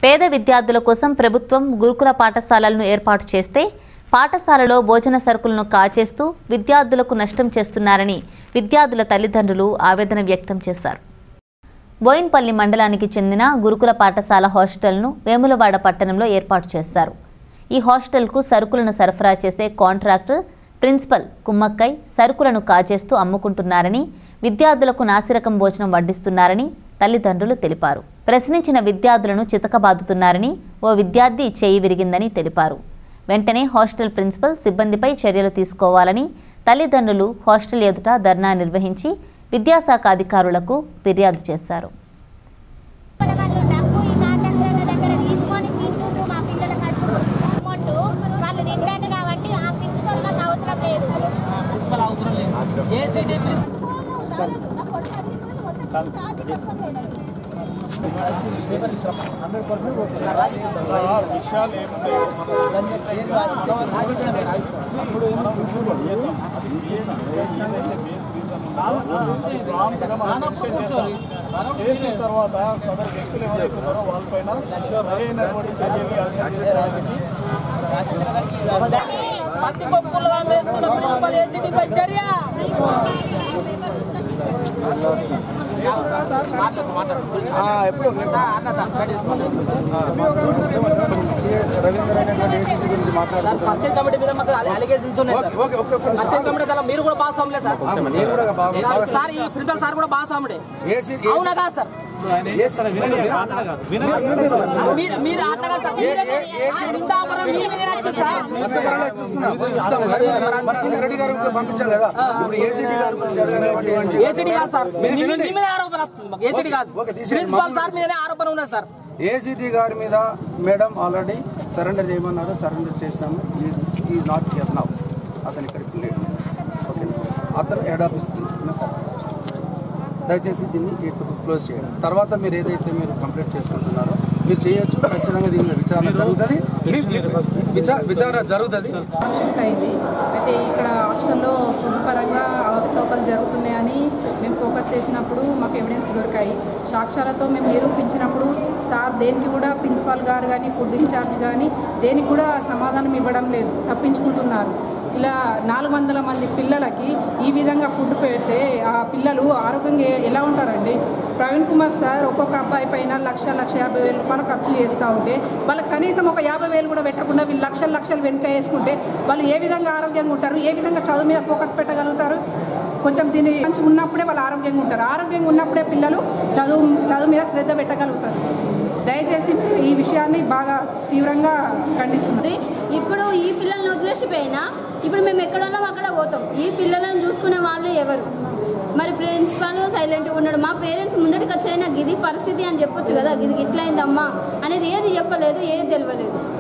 పేద విద్యార్థుల కోసం ప్రభుత్వం గురుకుల పాఠశాలలను ఏర్పాటు చేస్తే పాఠశాలలో భోజన సరుకులను కాచేస్తూ విద్యార్థులకు నష్టం చేస్తున్నారని విద్యార్థుల తల్లిదండ్రులు ఆవేదన వ్యక్తం చేశారు. బోయిన్పల్లి మండలానికి చెందిన గురుకుల పాఠశాల హాస్టల్ను వేములవాడ పట్టణంలో ఏర్పాటు చేశారు. ఈ హాస్టల్కు సరుకులను సరఫరా చేసే కాంట్రాక్టర్ ప్రిన్సిపల్ కుమ్మక్కై సరుకులను కాచేస్తూ అమ్ముకుంటున్నారని, విద్యార్థులకు నాసిరకం భోజనం వడ్డిస్తున్నారని తల్లిదండ్రులు తెలిపారు. ప్రశ్నించిన విద్యార్థులను చితకబాదుతున్నారని, ఓ విద్యార్థి చేయి విరిగిందని తెలిపారు. వెంటనే హాస్టల్ ప్రిన్సిపల్ సిబ్బందిపై చర్యలు తీసుకోవాలని తల్లిదండ్రులు హాస్టల్ ఎదుట ధర్నా నిర్వహించి విద్యాశాఖ అధికారులకు ఫిర్యాదు చేశారు. మీరు కూడా బాగా సార్ ఈ ప్రిన్సిపల్ సార్ కూడా బాగా సాముడే అవునా కాదు సార్ మీరు ఆరోపణ ఉన్నది సార్. ఏసీటీ గారి మీద మేడం ఆల్రెడీ సరెండర్ చేయమన్నారు, సరెండర్ చేసినాము. Is not here now. అతను ఇక్కడికి లేడు. ఓకే, అతను హెడ్ ఆఫీస్కి సార్ దయచేసి దీన్ని క్లోజ్ చేయండి. తర్వాత మీరు ఏదైతే మీరు కంప్లీట్ చేసుకుంటున్నారో మీరు చేయొచ్చు. ఖచ్చితంగా దీని విచారణ జరుగుతుంది. విచారణ జరుగుతుంది. అయింది అయితే ఇక్కడ హాస్టల్లో ఫుడ్ పరంగా అవకతవకలు జరుగుతున్నాయని మేము ఫోకస్ చేసినప్పుడు మాకు ఎవిడెన్స్ దొరికాయి. సాక్ష్యాలతో మేము నిరూపించినప్పుడు సార్ దేనికి కూడా ప్రిన్సిపాల్ గారు కానీ ఫుడ్ ఇన్ఛార్జ్ కానీ దేనికి కూడా సమాధానం ఇవ్వడం లేదు, తప్పించుకుంటున్నారు. ఇలా 400 మంది పిల్లలకి ఈ విధంగా ఫుడ్ పెడితే ఆ పిల్లలు ఆరోగ్యంగా ఎలా ఉంటారండి? ప్రవీణ్ కుమార్ సార్ ఒక్కొక్క అబ్బాయి పైన 1,50,000 రూపాయలు ఖర్చు చేస్తూ ఉంటే వాళ్ళకి కనీసం ఒక 50,000 కూడా పెట్టకుండా వీళ్ళు లక్షలు వెనుక వేసుకుంటే వాళ్ళు ఏ విధంగా ఆరోగ్యంగా ఉంటారు? ఏ విధంగా చదువు మీద ఫోకస్ పెట్టగలుగుతారు? కొంచెం దీని మంచి ఉన్నప్పుడే వాళ్ళు ఆరోగ్యంగా ఉంటారు. ఆరోగ్యంగా ఉన్నప్పుడే పిల్లలు చదువు మీద శ్రద్ధ పెట్టగలుగుతారు. దయచేసి ఈ విషయాన్ని బాగా తీవ్రంగా ఖండిస్తున్నారు. ఇప్పుడు ఈ పిల్లల్ని వదిలేసిపోయినా ఇప్పుడు మేము ఎక్కడున్నాం అక్కడ పోతాం. ఈ పిల్లలను చూసుకునే వాళ్ళు ఎవరు? మరి ప్రిన్సిపాల్ సైలెంట్గా ఉన్నాడు. మా పేరెంట్స్ ముందటికి వచ్చైనా గిది పరిస్థితి అని చెప్పొచ్చు కదా, గిది ఇట్లయిందమ్మా అనేది ఏది చెప్పలేదు, ఏది తెలియలేదు.